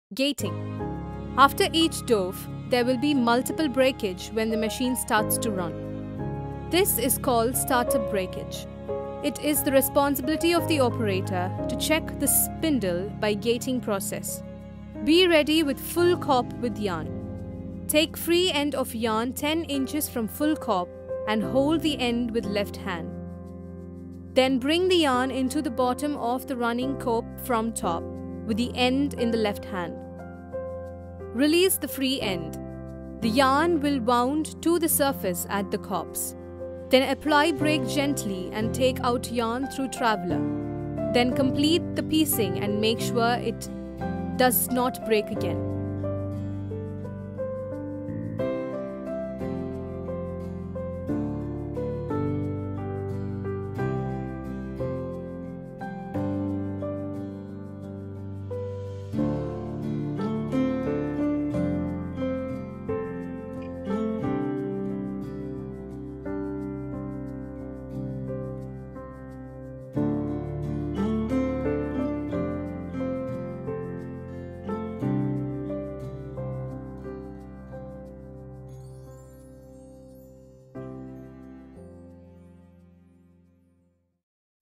Gating. After each dove, there will be multiple breakage when the machine starts to run. This is called startup breakage. It is the responsibility of the operator to check the spindle by gating process. Be ready with full corp with yarn. Take free end of yarn 10 inches from full corp and hold the end with left hand. Then bring the yarn into the bottom of the running corp from top with the end in the left hand. Release the free end. The yarn will wound to the surface at the corps. Then apply brake gently and take out yarn through traveler. Then complete the piecing and make sure it does not break again.